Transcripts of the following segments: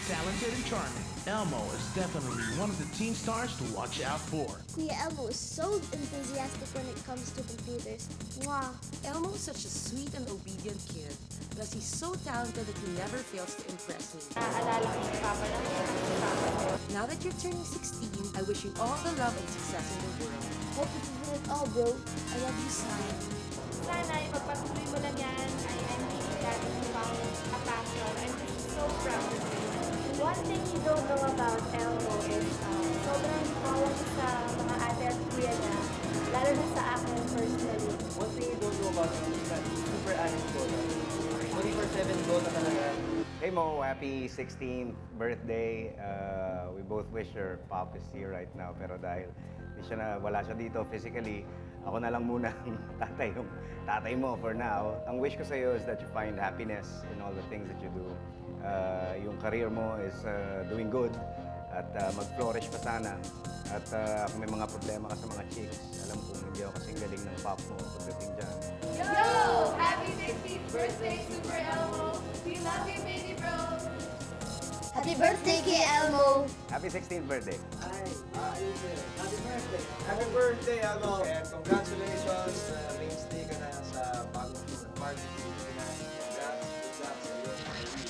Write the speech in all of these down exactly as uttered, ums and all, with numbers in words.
talented and charming. Elmo is definitely one of the teen stars to watch out for. Kuya Elmo is so enthusiastic when it comes to computers. Wow. Elmo is such a sweet and obedient kid. Plus, he's so talented that he never fails to impress me. Naalala ko si Papa lang yan. Now that you're turning sixteen, I wish you all the love and success in the world. Hope you can do it all, bro. I love you, son. Sana ipagpatuloy mo lang yan. I am really glad that you found a passion. I'm just so proud of you. One thing you don't know about Elmo is uh, sobrang pawang sa mga ate at kuya niya, lalo na sa akin personally. One thing you don't know about him is that he's super honest ko na. twenty-four seven go na talaga. Hey Mo, happy sixteenth birthday. Uh, we both wish your pop is here right now. Pero dahil di siya na, wala siya dito physically, ako na lang muna ang tatay, yung tatay mo for now. Ang wish ko sa iyo is that you find happiness in all the things that you do. Uh, yung career mo is uh, doing good at uh, mag-flourish pa sana. At uh, kung may mga problema ka sa mga chicks, alam kong hindi ako kasing galing ng pop mo pagdating dyan. Yo! Happy sixteenth birthday, Super Elmo! We love you, baby bro! Happy birthday, Kuya Elmo! Happy sixteenth birthday! Ay, ayun eh. Happy birthday! Happy birthday, Elmo! And congratulations! Uh, mainstay ka na sa bagong show ng Party Pilipinas. Congrats, congrats sa iyo.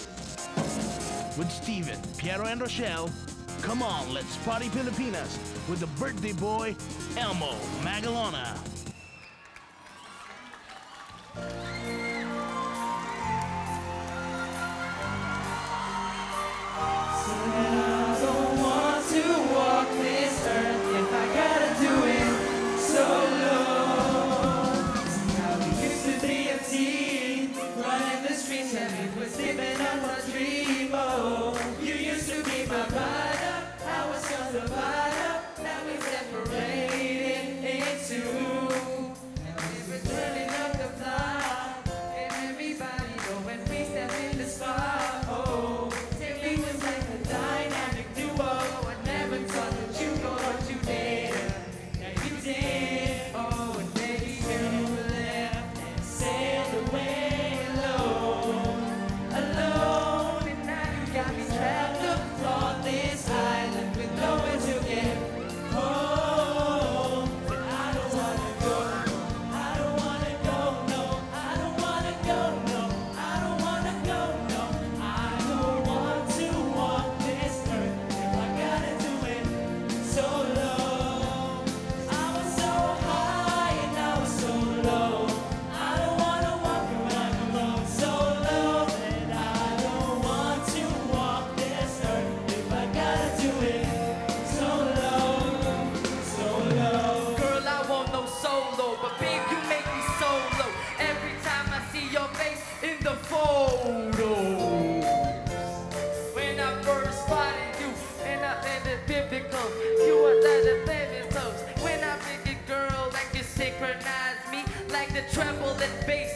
With Steven, Piero, and Rochelle, come on, let's party Pilipinas with the birthday boy, Elmo Magalona. Treble and bass.